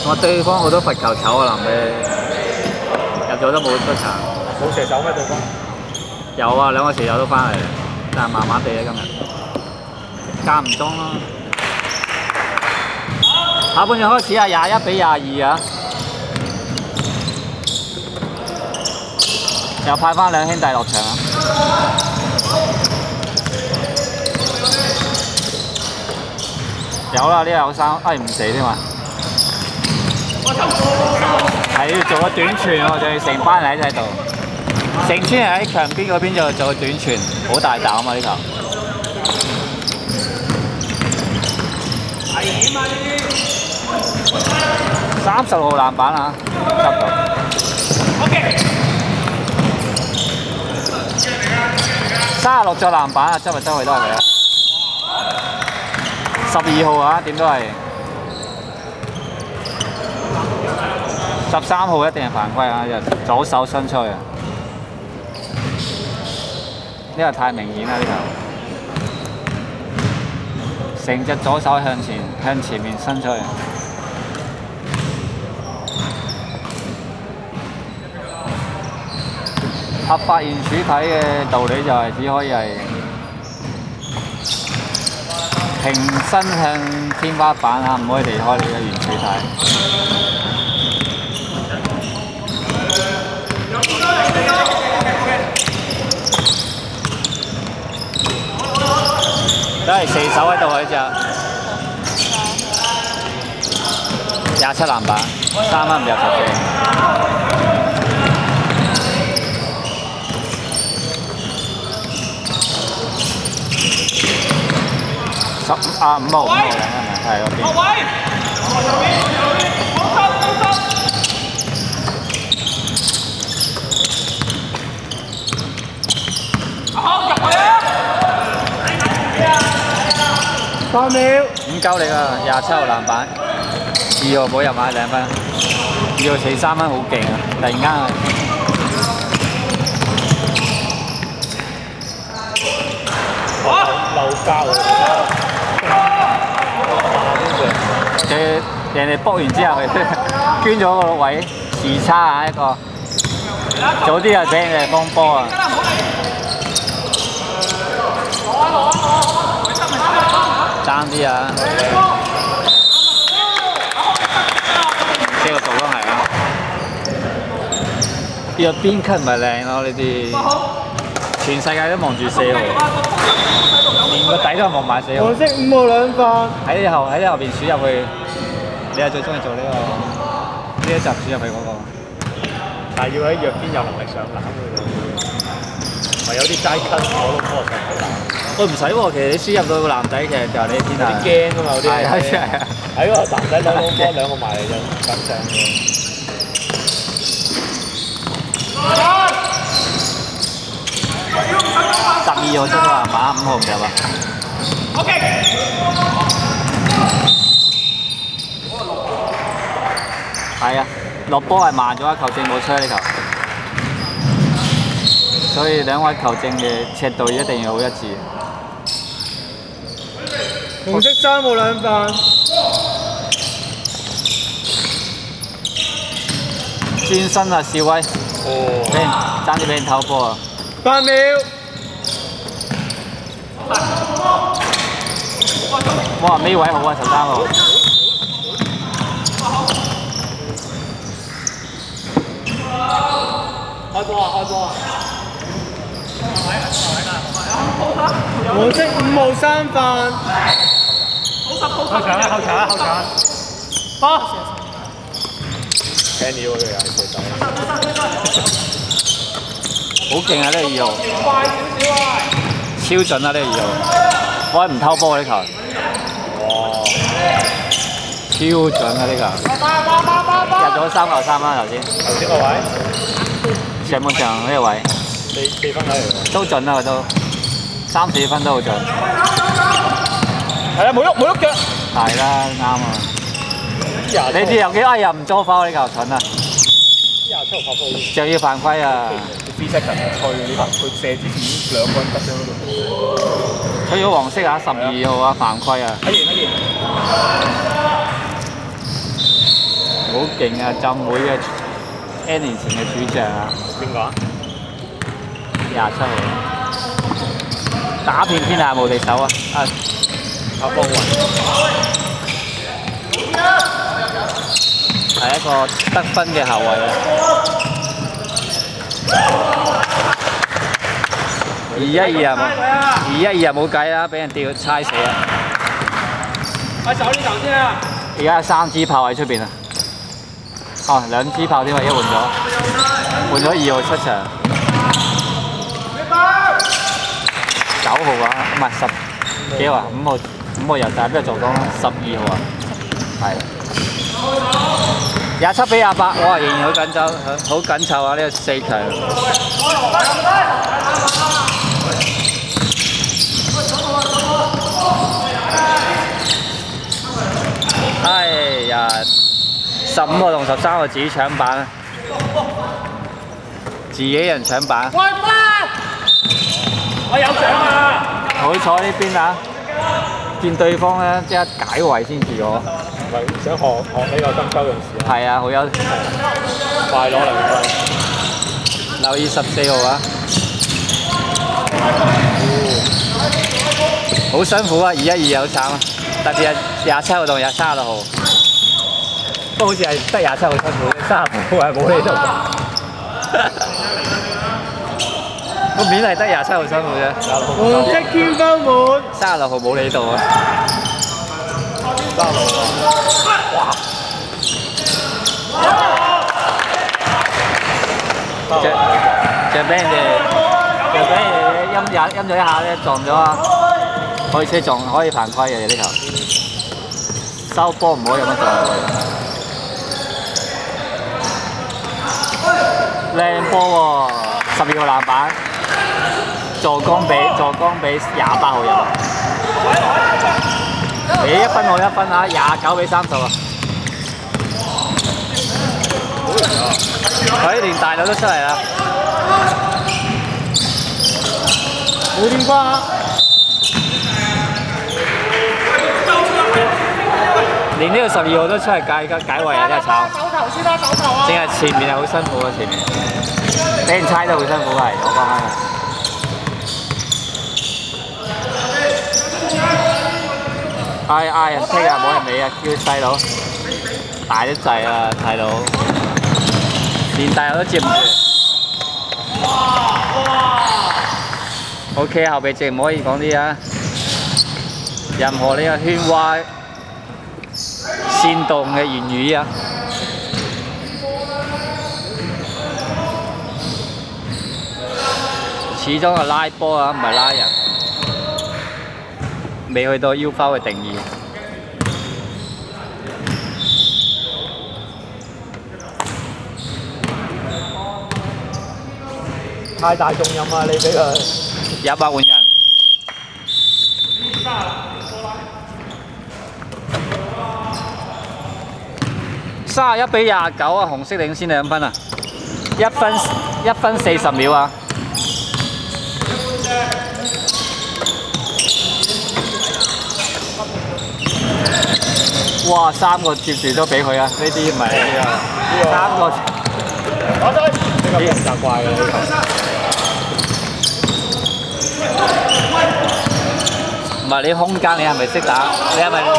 我對方好多罰球手啊，臨尾入咗都冇出場。 冇射手咩對方？ 有啊，兩個射手都翻嚟，但係麻麻地啊今日，間唔中咯。下半場開始啊，21-22啊，又派翻兩兄弟落場啊！有啦，呢有三，唔死添嘛！係要做個短傳喎，仲要成班人喺度。成村人喺牆邊嗰邊就做個短傳，好大膽啊！呢球。危險啊！呢啲。30號籃板啊，執到。OK。36隻籃板啊，執嚟執去都係佢啊。12號啊，點都係。13號一定係犯規啊！左手伸出去啊！呢個太明顯啦！呢球，成隻左手向前面伸出去。合法圓柱體嘅道理就係只可以係平身向天花板啊，唔可以離開你嘅圓柱體。都係射手喺度嗰隻，27籃板，3分唔入10四。5號係咪？係嗰邊。8秒，5鳩你啊！27號籃板，2號冇入埋2分，2號死3分好勁啊！突然間漏交人哋卜完之後，捐咗個位時差啊一個，早啲就俾人哋幫波啊！爭啲啊！呢個做都係啊！呢個邊級咪靚咯，呢啲全世界都望住4號，連個底都係望埋4號。 黃色5號2分。 喺後邊輸入去，你係最中意做呢一集輸入去嗰個。 但係要喺弱邊有能力上籃嘅，咪有啲齋咳我都幫我上到籃。 我唔使喎，其實你輸入到個男仔，其實就係你天啊！ 有啲驚啊嘛，有啲係啊， 喺個男仔攞波兩個埋嚟就緊張嘅。 12號出咗籃板，5號唔入啊。OK。係啊，落波係慢咗一球證冇出呢球，所以兩位球證嘅尺度一定要好一致。 紅色3號2分。 轉身啊，少威！哦，爭啲俾人偷波啊 ！8秒。 哇！呢位好啊，13號。 開波啊！開波啊！黃色5號3分。後場啊！後場啊！後場啊！波。Kenny 喎，佢又係射手。 好勁啊！呢個2號。快少少啊！超準啊！呢個2號。我唔偷波呢球。哇！超準啊！呢球。入咗3球3啦頭先。 頭先個位。 上半場呢個位。 4分嚟。 都準啦，佢都3、4分都好準。 係啊，冇喐腳。 係啦，啱啊！你知有幾又唔捉包呢球蠢啊！27號拍波，就要犯規啊 ！3 second 佢射之前2個人得咗嗰度。 取咗黃色啊，12號啊，犯規啊！ 睇完。 好勁啊！浸會嘅 N 年前嘅主將啊！ 邊個啊 27號，打遍天下無敵手啊！ 阿方雲係一個得分嘅後衞啊！2-1-2啊冇，2-1-2啊冇計啦，俾人吊猜死啊！ 我走呢頭先啊！ 而家有3支炮喺出邊啊！哦，2支炮添啊，一換咗2號出場，9號啊，唔係10幾號啊？5號入但係邊度做工？12號啊，係27比28，哇！仍然好緊湊啊！呢個4強。哎呀，15號同13號自己搶板，自己人搶板。 我有獎啊！ 好彩呢邊啊，見對方咧即刻解圍先至咗。 唔係想學呢個金州勇士啊？ 係啊，好有快攞2分。 留意14號啊！好辛苦啊，2-1-2好慘啊！特別係27號同36號，不過好似係得27號辛苦，36號係冇呢度。個面係得27號辛苦啫。 紅色天花滿。 36號冇呢度啊。 36號。哇！ 就俾人哋陰咗一下咧，撞咗啊！開車撞可以犯規嘅呢球，收波唔可以咁樣撞落去。靚波喎，12號籃板，助攻俾28號入。你1分我1分啊，29比30啊！佢連大佬都出嚟啦！ 冇電話。 連呢個12號都出嚟解圍啊！真係慘。 走頭先啦，走頭啊！ 淨係前面係好辛苦啊，前面俾人猜得好辛苦係，我講緊係。嗌人踢啊，冇人理啊，叫細佬大得滯啊，大佬連大佬都接唔住。OK， 後備席唔可以講啲啊，任何呢個喧嘩、煽動嘅言語啊。始終係拉波啊，唔係拉人，未去到 U foul 嘅定義。 太大重任啊！你俾佢。 有把換人。31比29啊，紅色領先2分啊，1分40秒啊。哇，3個接住都俾佢啊！呢啲唔係呢個3個。 攞追。呢個唔習慣嘅呢個。 唔係你空間，你係咪識打？你係咪？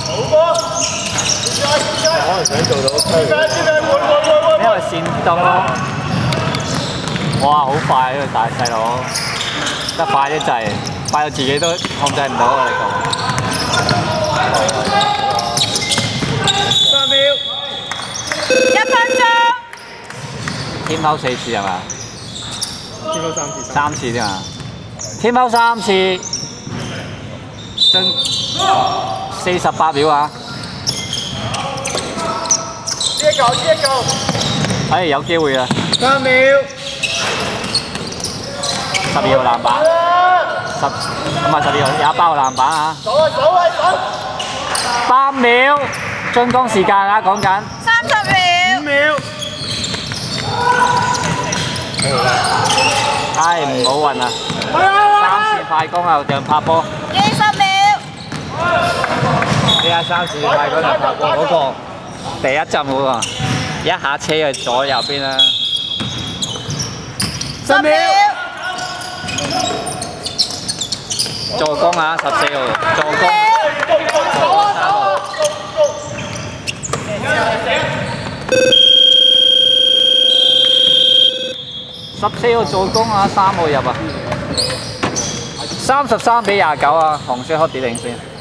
可能想做到區。 因為煽動咯。哇！好快呢個大細佬，得快啲滯，快到自己都控制唔到啊！你講。 3秒。 1分鐘。 天拋4次係嘛？ 天拋3次。 3次啫嘛。天拋3次，剩48秒啊！ 呢一嚿。 哎，有機會啊 3秒。 12號籃板，12號28號籃板啊！ 走 3秒，進攻時間啊，講緊。 30秒。 5秒。 唉，唔好運啊！3次快攻啊，定拍波。 20秒。 呢下3次快攻定拍波嗰個。 第一陣喎，一下車去左右邊啦。 10秒。 助攻啊，14號助攻。14號助攻啊，3號入啊。33比29啊，紅色黑點領先。